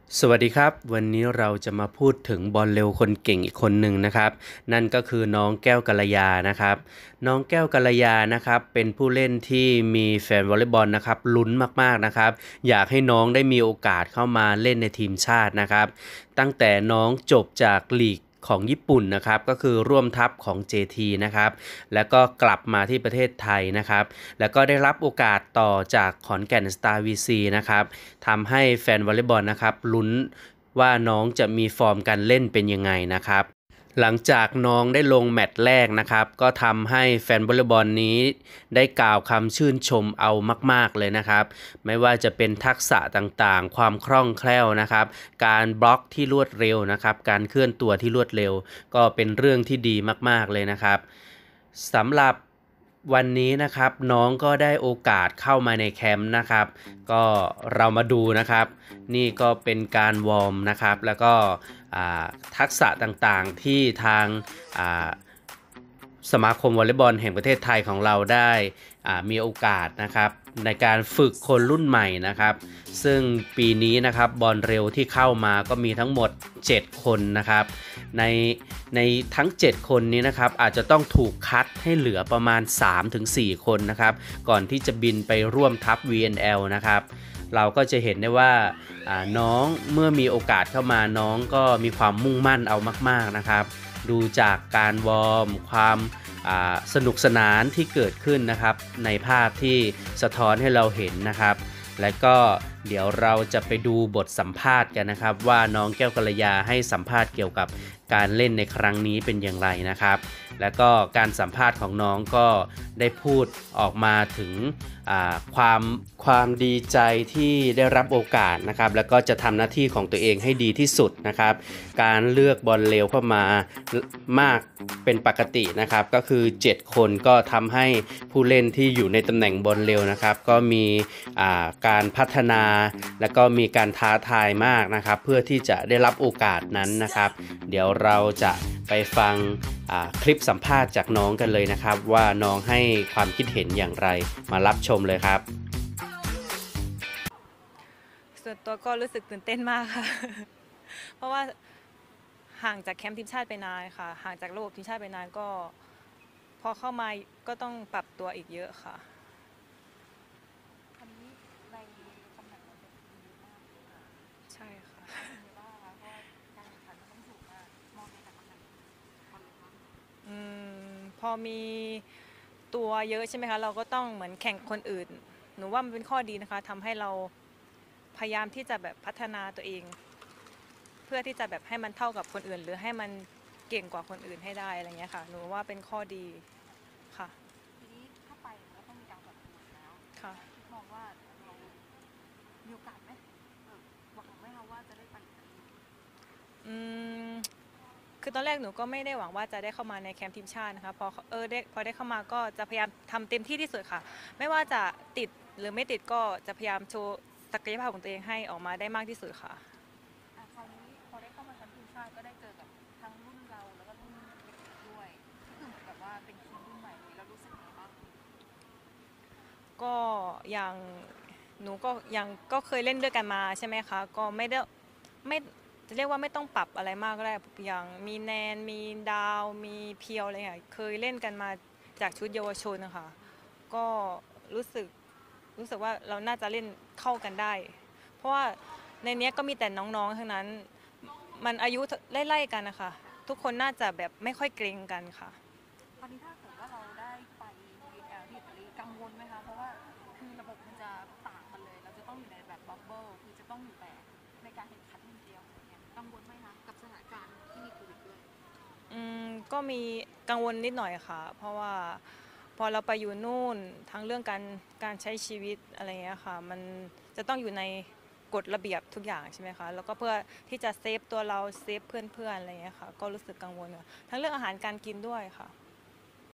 สวัสดีครับวันนี้เราจะมาพูดถึงบอลเร็วคนเก่งอีกคนหนึ่งนะครับนั่นก็คือน้องแก้วกัลยานะครับน้องแก้วกัลยานะครับเป็นผู้เล่นที่มีแฟนวอลเลย์บอลนะครับลุ้นมากๆนะครับอยากให้น้องได้มีโอกาสเข้ามาเล่นในทีมชาตินะครับตั้งแต่น้องจบจากลีกของญี่ปุ่นนะครับก็คือร่วมทัพของ JT นะครับแล้วก็กลับมาที่ประเทศไทยนะครับแล้วก็ได้รับโอกาสต่อจากขอนแก่นสตาร์ VC นะครับทำให้แฟนวอลเลย์บอลนะครับลุ้นว่าน้องจะมีฟอร์มการเล่นเป็นยังไงนะครับหลังจากน้องได้ลงแมตช์แรกนะครับก็ทำให้แฟนวอลเลย์บอลนี้ได้กล่าวคำชื่นชมเอามากๆเลยนะครับไม่ว่าจะเป็นทักษะต่างๆความคล่องแคล่วนะครับการบล็อกที่รวดเร็วนะครับการเคลื่อนตัวที่รวดเร็วก็เป็นเรื่องที่ดีมากๆเลยนะครับสำหรับวันนี้นะครับน้องก็ได้โอกาสเข้ามาในแคมป์นะครับก็เรามาดูนะครับนี่ก็เป็นการวอร์มนะครับแล้วก็ทักษะต่างๆที่ทางสมาคมวอลเลย์บอลแห่งประเทศไทยของเราได้มีโอกาสนะครับในการฝึกคนรุ่นใหม่นะครับซึ่งปีนี้นะครับบอลเร็วที่เข้ามาก็มีทั้งหมด7คนนะครับในในทั้ง7คนนี้นะครับอาจจะต้องถูกคัดให้เหลือประมาณ 3-4 คนนะครับก่อนที่จะบินไปร่วมทัพ VNL นะครับเราก็จะเห็นได้ว่าน้องเมื่อมีโอกาสเข้ามาน้องก็มีความมุ่งมั่นเอามากๆนะครับดูจากการวอร์มความสนุกสนานที่เกิดขึ้นนะครับในภาพที่สะท้อนให้เราเห็นนะครับและก็เดี๋ยวเราจะไปดูบทสัมภาษณ์กันนะครับว่าน้องแก้วกัลยาให้สัมภาษณ์เกี่ยวกับการเล่นในครั้งนี้เป็นอย่างไรนะครับและก็การสัมภาษณ์ของน้องก็ได้พูดออกมาถึงความดีใจที่ได้รับโอกาสนะครับแล้วก็จะทำหน้าที่ของตัวเองให้ดีที่สุดนะครับการเลือกบอลเร็วเข้ามามากเป็นปกตินะครับก็คือ7คนก็ทำให้ผู้เล่นที่อยู่ในตำแหน่งบอลเร็วนะครับก็มีการพัฒนาและก็มีการท้าทายมากนะครับเพื่อที่จะได้รับโอกาสนั้นนะครับเดี๋ยวเราจะไปฟังคลิปสัมภาษณ์จากน้องกันเลยนะครับว่าน้องให้ความคิดเห็นอย่างไรมารับชมเลยครับส่วนตัวก็รู้สึกตื่นเต้นมากค่ะ เพราะว่าห่างจากแคมป์ทีมชาติไปนานค่ะห่างจากระบบทีมชาติไปนานก็พอเข้ามาก็ต้องปรับตัวอีกเยอะค่ะอันนี้ในตำแหน่งเราจะดีมากใช่ค่ะเป็นไงบ้างคะเพราะว่าการแข่งขันมันต้องสูงมากมองในแต่ตำแหน่งคนเลยคะพอมีตัวเยอะใช่ไหมคะเราก็ต้องเหมือนแข่งคนอื่นหนูว่ามันเป็นข้อดีนะคะทำให้เราพยายามที่จะแบบพัฒนาตัวเองเพื่อที่จะแบบให้มันเท่ากับคนอื่นหรือให้มันเก่งกว่าคนอื่นให้ได้อะไรเงี้ยค่ะหนูว่าเป็นข้อดีค่ะทีนี้ถ้าไปก็ต้องมีการปรับตัวแล้วค่ะมองว่าเรามีโอกาสไหมหวังไหมคะว่าจะได้ไปอีกครั้งอืมคือตอนแรกหนูก็ไม่ได้หวังว่าจะได้เข้ามาในแคมป์ทีมชาตินะคะพอได้เข้ามาก็จะพยายามทำเต็มที่ที่สุดค่ะไม่ว่าจะติดหรือไม่ติดก็จะพยายามโชว์ศักยภาพของตัวเองให้ออกมาได้มากที่สุดค่ะคราวนี้พอได้เข้ามาแชมป์ทีมชาติก็ได้เจอกับทั้งรุ่นเราแล้วก็รุ่นเด็กๆด้วยก็คือเหมือนแบบว่าเป็นทีมรุ่นใหม่เลยแล้วรู้สึกยังไงบ้างก็อย่างหนูก็ยังก็เคยเล่นด้วยกันมาใช่ไหมคะก็ไม่จะเรียกว่าไม่ต้องปรับอะไรมากก็ได้อย่างมีแนนมีดาวมีเพียวอะไรอย่างเงี้ยเคยเล่นกันมาจากชุดเยาวชนนะคะก็รู้สึกรู้สึกว่าเราน่าจะเล่นเข้ากันได้เพราะว่าในนี้ก็มีแต่น้องๆทั้งนั้นมันอายุไล่ๆกันนะคะทุกคนน่าจะแบบไม่ค่อยเกรงกันค่ะตอนนี้ถ้าเกิดว่าเราได้ไป VNL ที่อิตาลีกังวลไหมคะเพราะว่าคือระบบมันจะต่างกันเลยเราจะต้องอยู่ในแบบบับเบิ้ลคือจะต้องอยู่แต่ในการแข่งขันอย่างเดียวเนี่ยกังวลไหมคะกับสถานการณ์ที่มีโควิดด้วยก็มีกังวลนิดหน่อยค่ะเพราะว่าพอเราไปอยู่นู่นทั้งเรื่องการใช้ชีวิตอะไรเงี้ยค่ะมันจะต้องอยู่ในกฎระเบียบทุกอย่างใช่ไหมคะแล้วก็เพื่อที่จะเซฟตัวเราเซฟเพื่อนๆอะไรเงี้ยค่ะก็รู้สึกกังวลค่ะทั้งเรื่องอาหารการกินด้วยค่ะ